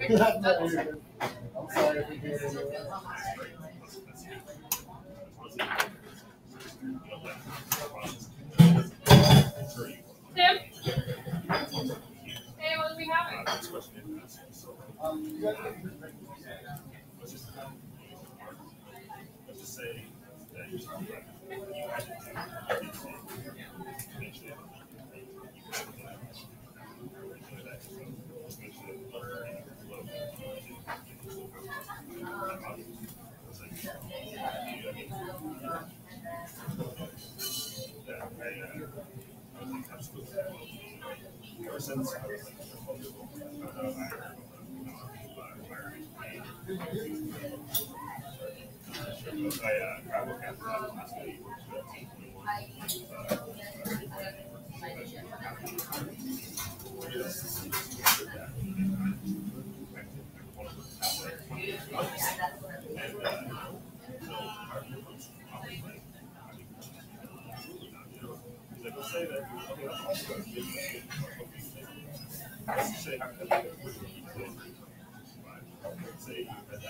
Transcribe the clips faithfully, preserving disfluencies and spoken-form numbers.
No, you're good. I'm sorry if you did it. Tim? Hey, what do we have? Um, you guys Let's just say that you ever since I was like, I uh, travel captain last week. Say that. Say say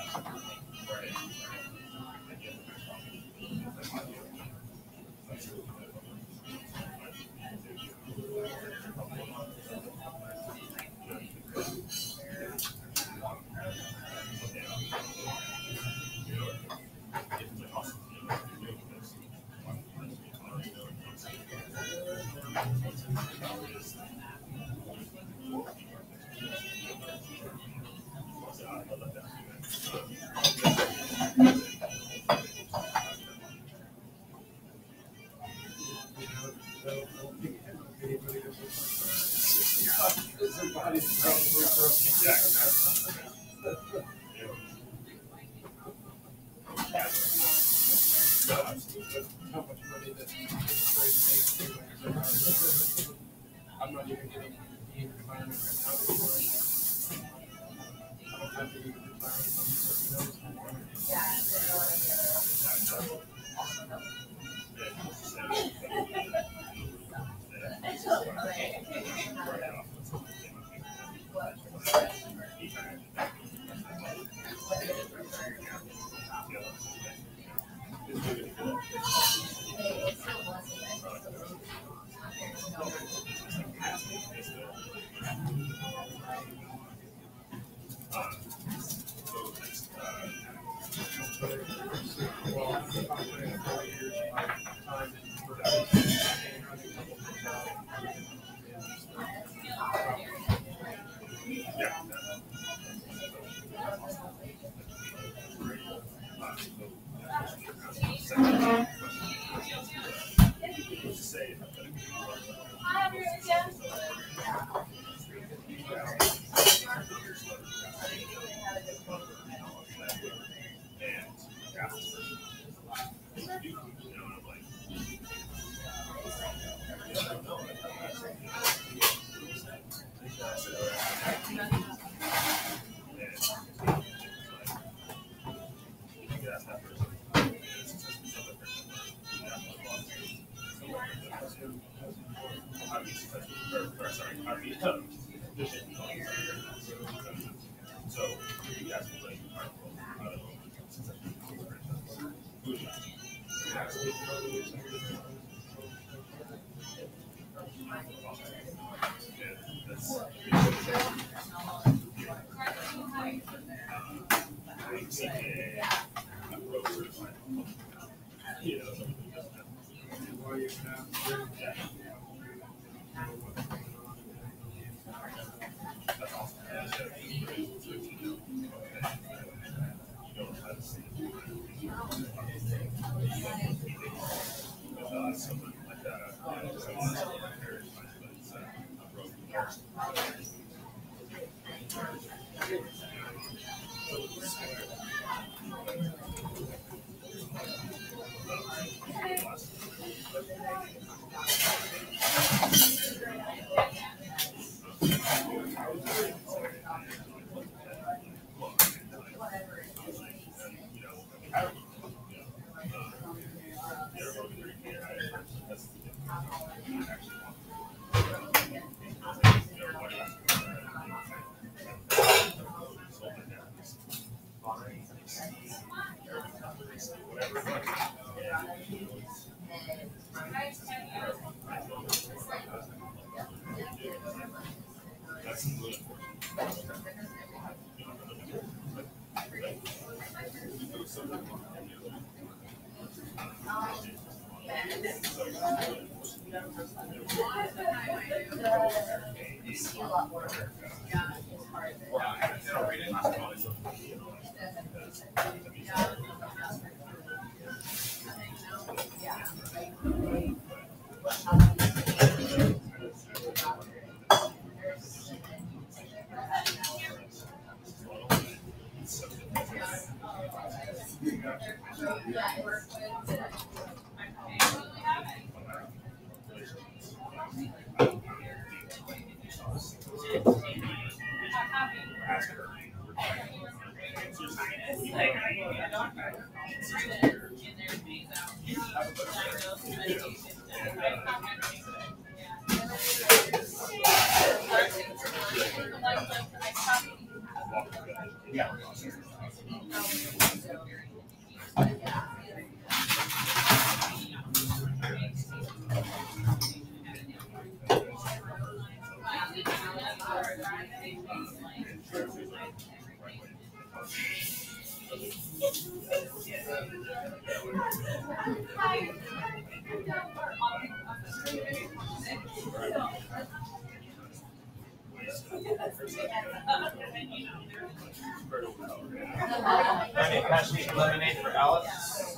how much money that I'm not even getting the environment right now. I don't have the environment so you guys will like Lemonade, lemonade for Alice.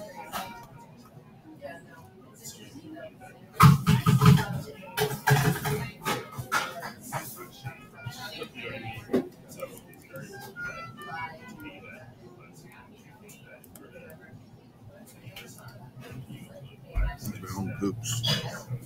Brown poops.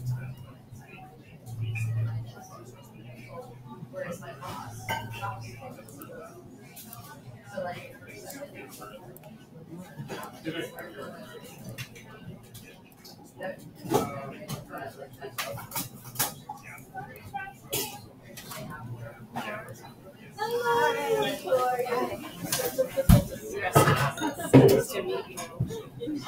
Nice to meet you.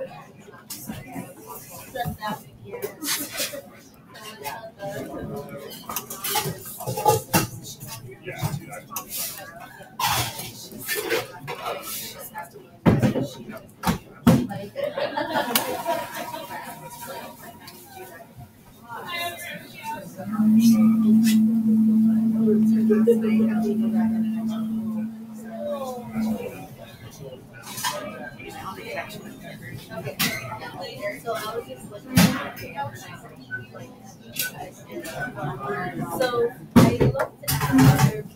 So I looked at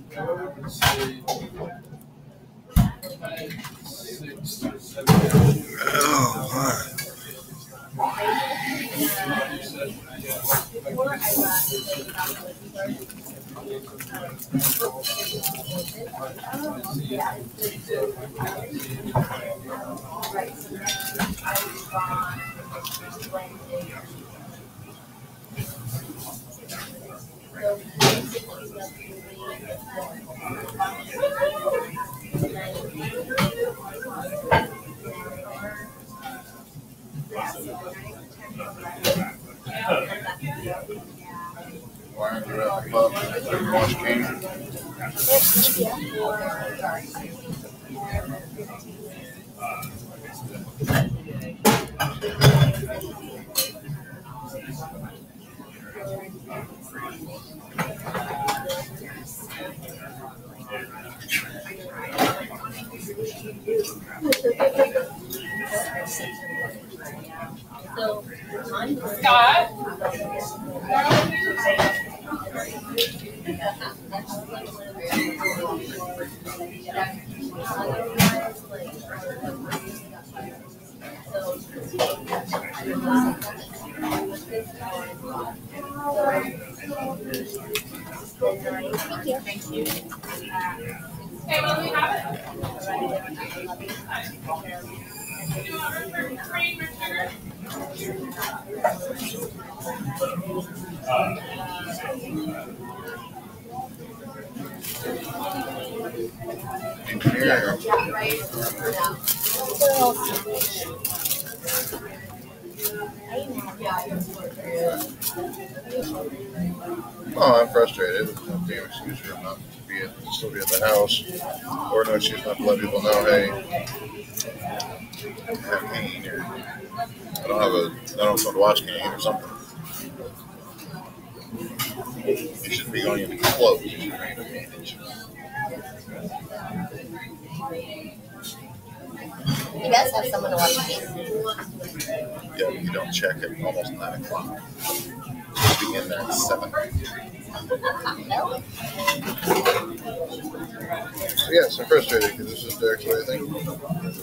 Oh, my. before I got Why aren't you at the pub? Everyone's came. So, Scott? Thank you. Hey, will we have it? Do you want to cream or sugar? And here. Oh, I'm frustrated. There's no damn excuse for him not to be at, to still be at the house, or no excuse not to let people know, hey, I have Kane, or I don't have a, I don't want to watch Kane or something. He shouldn't be going into clothes. He should be going into manage. He does have someone to watch me. Yeah, but you don't check at almost nine o'clock. You'll be in there at seven. No. So yes, I'm frustrated because this is Derek's way of thinking.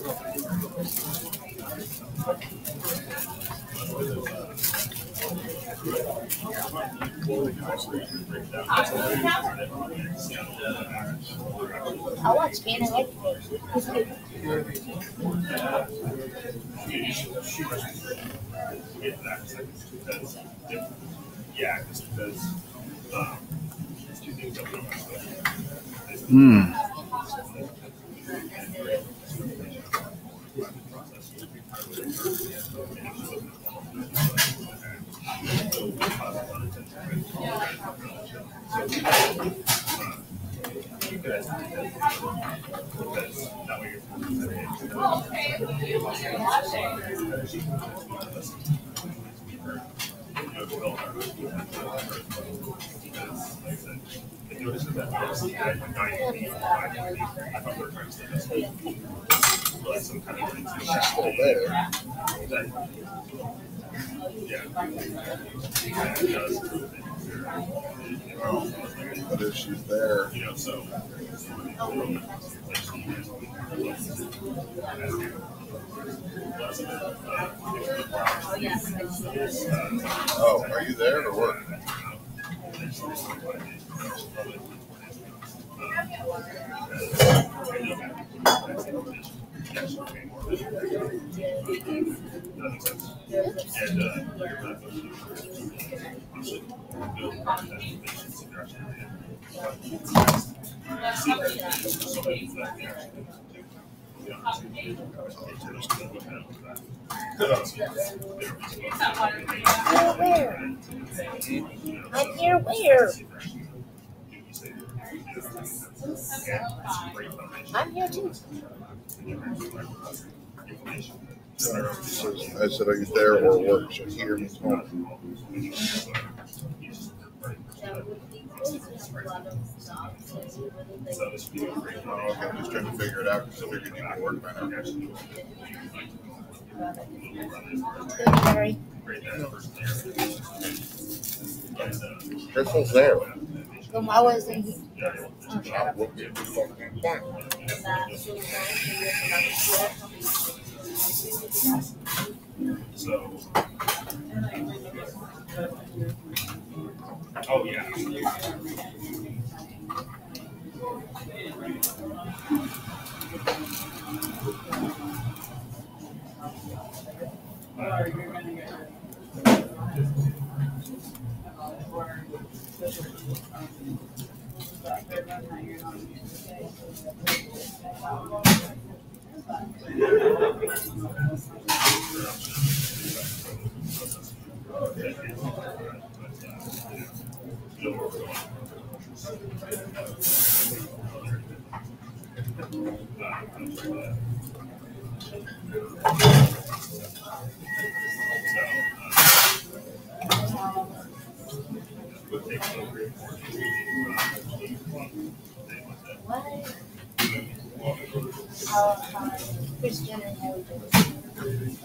I'll watch Kane. I like it. Yeah, just because um, there's two things that we don't have. Hmm. She's still there. Oh, but if she's there, You know, so oh, are you there or what? and uh, Where? I'm here where? I'm here too. I said, are you there or work? So here means home. Oh, okay, I'm just trying to figure it out because I figured you could work by now. Sorry. Crystal's there. Then why wasn't he? Oh, shut up. We'll get the fucking back. So, oh yeah. What? Uh, Chris Jenner inheritance.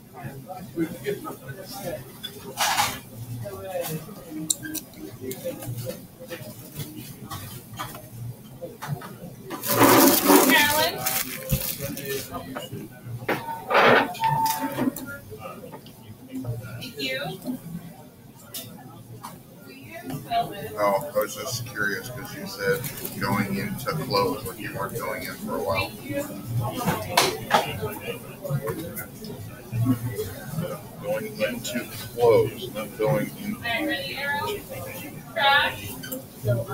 Carolyn? Thank you. Oh, I was just curious because you said going into clothes, like you weren't going in for a while. Going into clothes, not going in. Ready, arrow? Crash. Uh,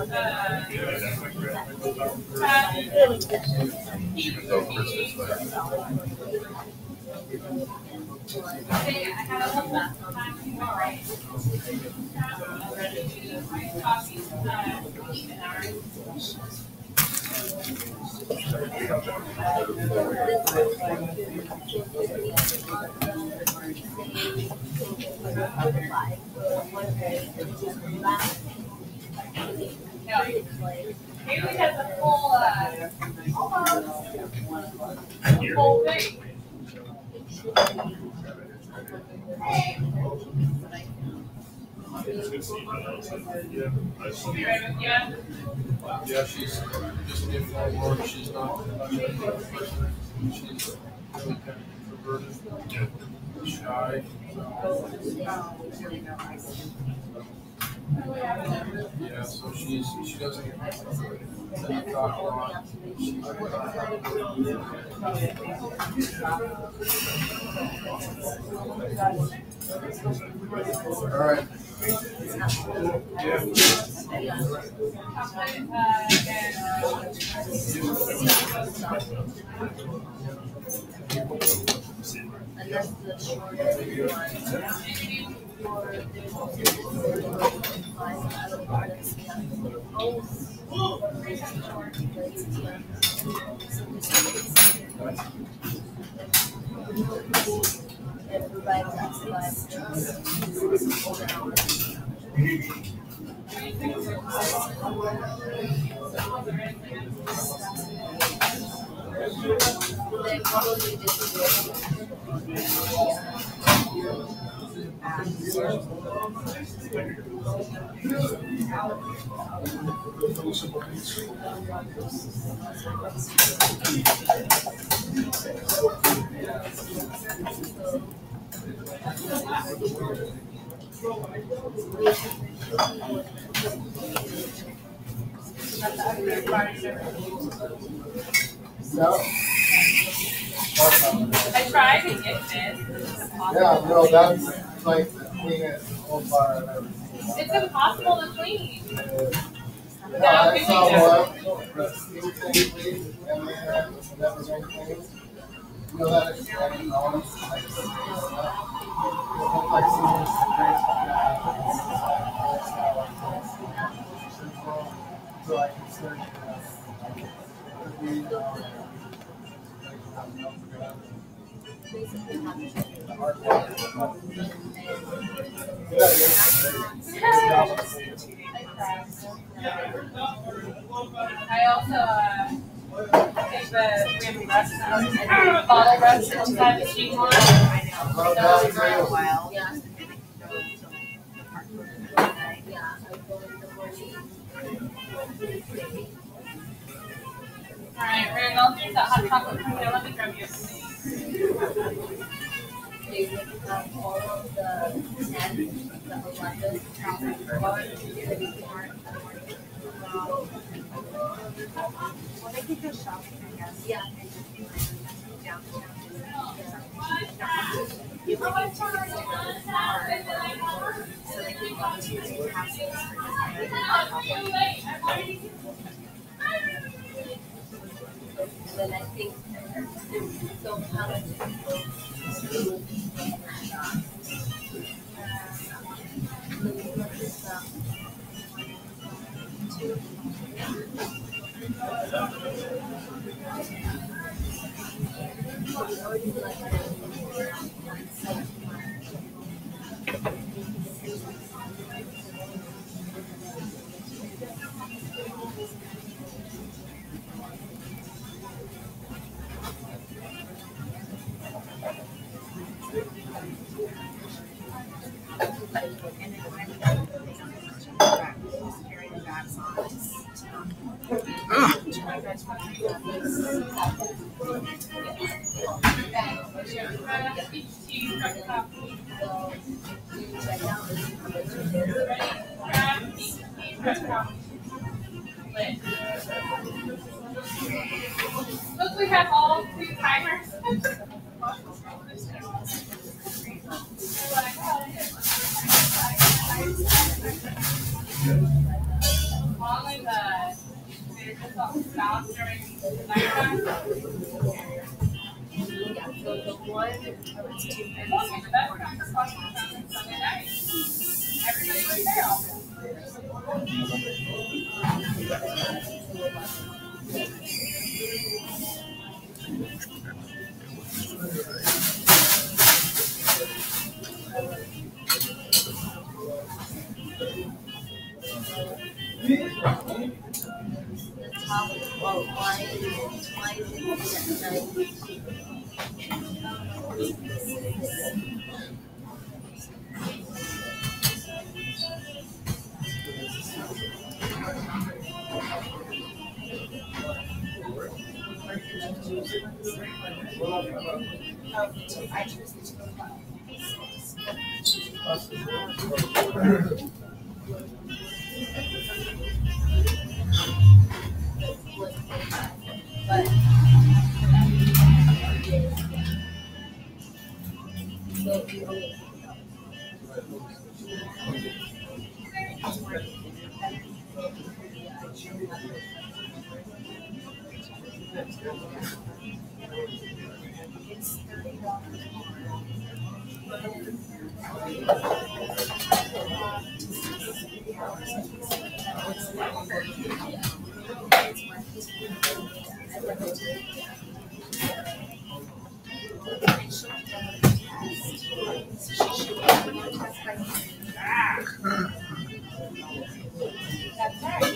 crash. Even though Chris is there. Hey, I had a whole time with my brain. Coffee, uh, an hour. Yeah. Haley has a full, uh, full thing. It's good to see you. Yeah, I see You you. ready with you? Yeah, she's just getting more work. She's not much of a person. She's really kind of introverted, shy. Yeah, so she's she doesn't doesn't talk a lot. She's all right. Yeah. Chocolate, uh, and, I tried to get this. Yeah, no, that's like the cleanest whole bar I've ever seen. It's impossible to clean. Yeah, I saw one, but anything clean, and then never been clean. You know that it's like always like so clean stuff. It looked like someone's drinks so I considered it as could be, um, I also uh, take the we have rest bottle rest inside the steam one. well, that was real. All right, Rand, I'll do that hot chocolate from there. Let me grab you a plate. They could go shopping, I guess. Yeah. Downtown. So they could go to houses and then I think so how much Look, we have all three timers. As long as uh, they're just all stopped during the nighttime. Yeah, so the one, oh, it's two thirty. Everybody was there. The top, well, why, why is it that night? I choose the two o'clock. But. So you only. It's thirty dollars That's right.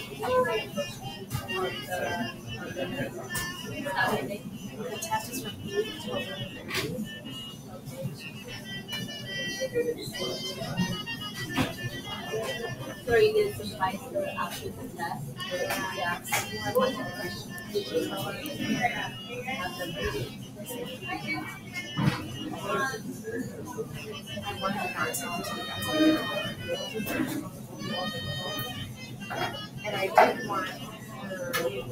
The test is from eight to eleven. So you did some advice for after the test? Yeah. I want that question. Did you know what have them read? I want to not and I did want her,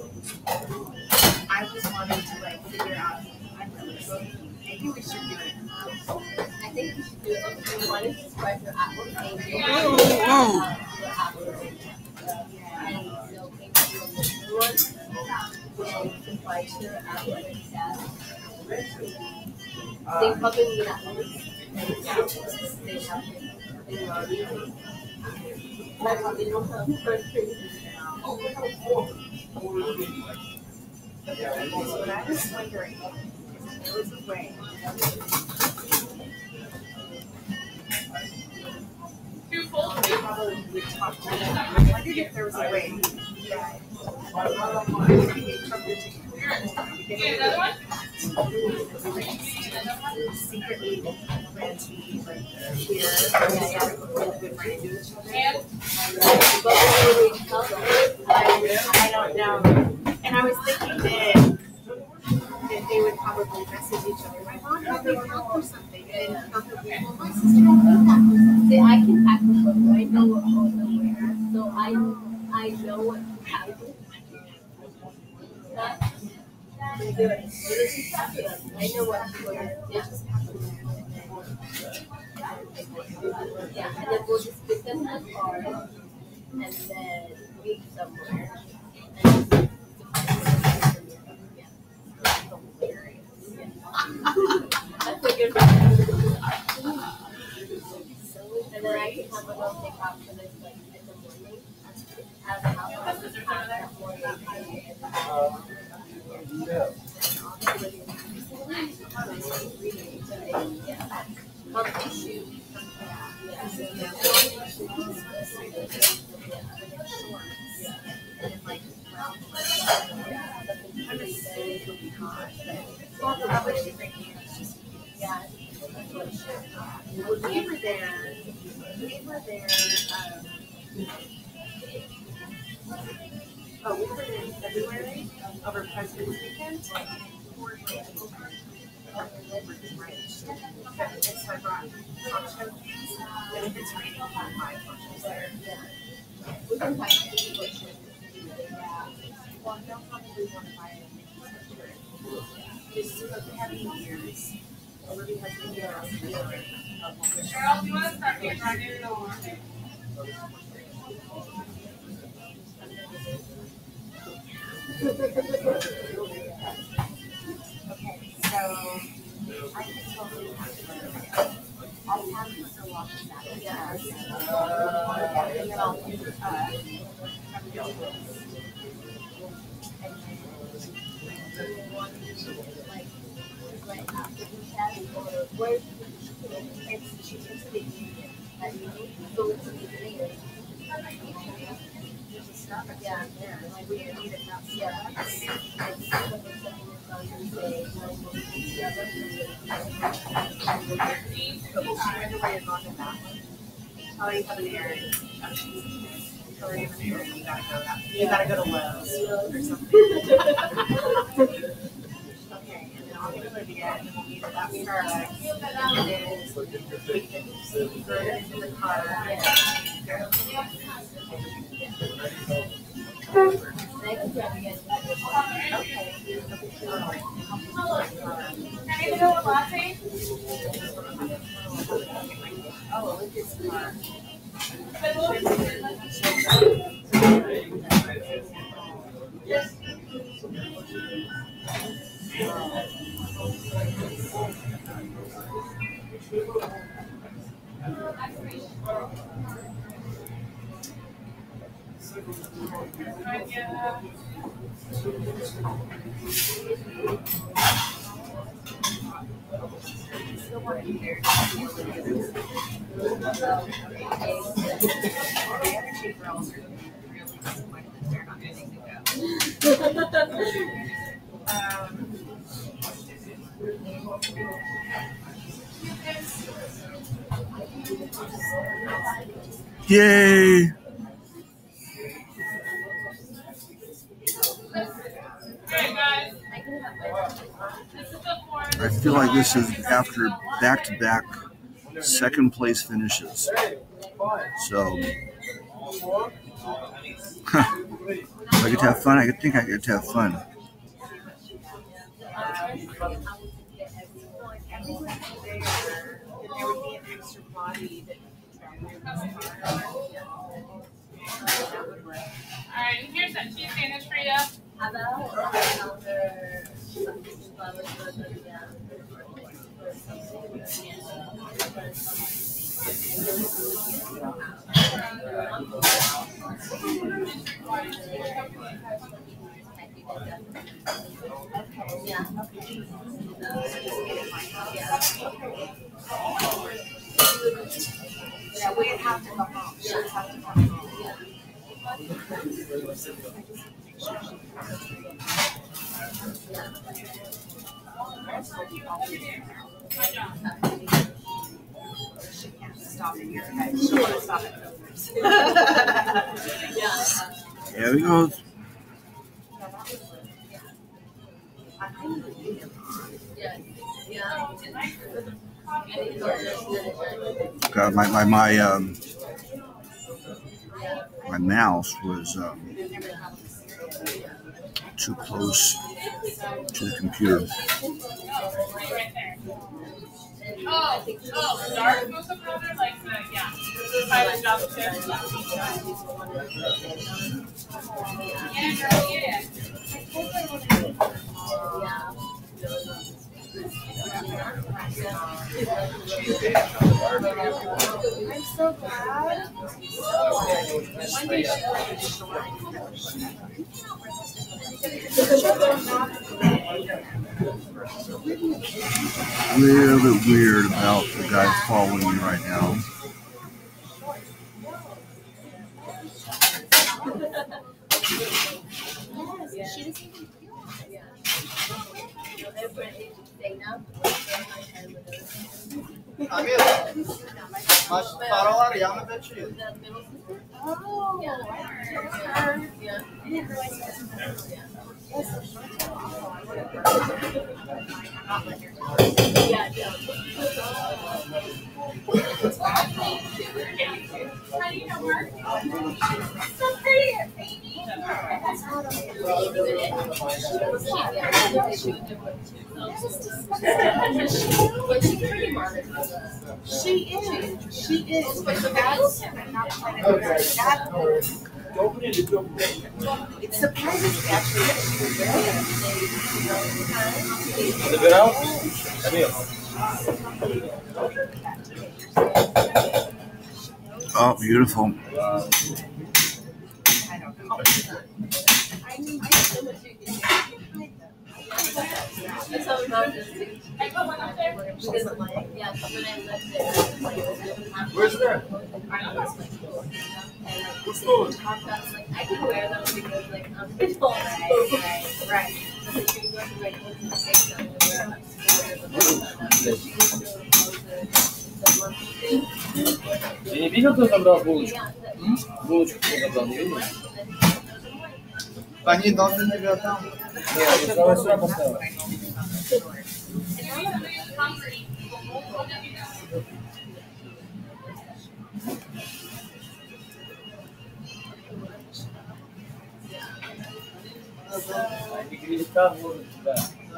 I just wanted to like figure out, I don't know, maybe we should do it. I think we should do it. If you want to describe your application. Oh, your application. And so maybe do a little one and advise your athletic staff. They probably need athletes. They have they already. Like how they don't have countries. So what I was wondering if there was a way. Two full. Probably would talk to them. I wondered if there was a way that Get another one? secretly plan to be like here and ran into each other. And But we would tell them. I, I don't know. And I was thinking that that they would probably message each other. My mom had me help or something. And probably, well, my sister will do that or something. See, I can pack the photo. I know what photo to wear. So I I know what to have. That they do it. So they just pack it up. I know what to wear. They just pack it up. Yeah, and then we'll just pick them in the car and then meet somewhere. And that's a good one. And then I can have a little take off for this, like, in the morning. Have a house that morning. Yeah. Healthy shoes. Yeah. And if like, well, I'm assuming it'll be hot. Well, probably should bring you. Yeah. When we were there, we were there, um, oh, we were there in February over President's Weekend. And so I brought poncho cans, and if it's raining, I'll have my ponchos there. We can pack the photo. Well, they'll probably want to buy it. Just so that they have any years. Already has been there on the year. Cheryl, do you want to start here? Try to do the one. Okay, so And then I'll, uh, Like, right after the test, or where it's she takes the union that you need to go to the union. Yeah, yeah, like we need it now. Yeah. oh, you have an errand. Oh, she's- or you have an errand, you gotta go that- You gotta go to Lowe's or something. Okay, and then I'll get Olivia, and then we'll meet at that Starbucks. And then we can throw it into the car. Go. I can drive again. Can I go with latte? Oh, look at this car. Yeah. Still want to be there. The other two girls are really disappointed that they're not getting to go. Um, Yay! Alright, guys. This is the form. I feel like this is after back-to-back second place finishes. So, huh. I get to have fun. I think I get to have fun. everyone's there, and there would be an extra body that could travel in this car. That would work. Alright, here's some cheese sandwich for you. How about another something flowers for the yeah. Yeah. Yeah, we'd have to go home. She would have to come home. She can't stop at your head. She'll want to stop at Miller's. There he goes. Yeah. Yeah. God, my my my um my mouse was um, too close to the computer. Right there. Oh, oh, dark mocha powder, like the, yeah. Pilot job tip. Yeah, girl, yeah. I'm so glad. One day she went to shore. A little bit weird about the guy following me right now. She doesn't even feel it. Yeah. Mas farol Ariana Betinho. Oh, yeah. Yeah. I didn't realize you guys yeah, yeah. How do you know her? So pretty, baby. She is. She is. But that's not quite that. It surprises me actually that she was there. Is it good out? I mean, Oh, beautiful. That's how mom just did. Because, yeah, when I lived there, like, Where's that? What's going on? I was like, I can wear them because, like, I'm people. Right, right, right. So then she was like, like, what's the face on and wear like school. She was doing the Nie widzę to tam do bulочку. Булочку забрал, не видишь? Pani doty nie wiadomo. Nie, to całe słowa поставила. Игрелика может, да.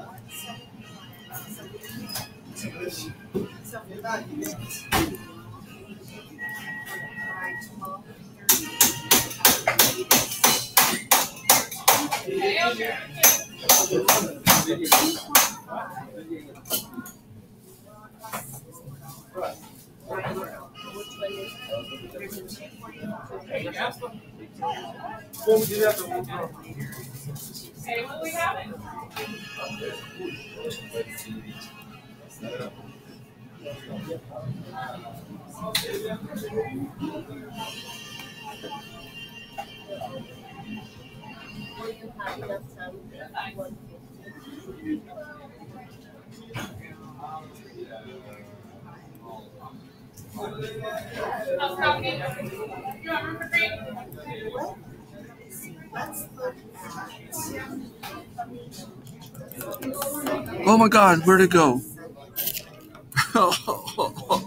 Hey, what we having? How's coffee? You want room for three? Oh my God, where'd it go?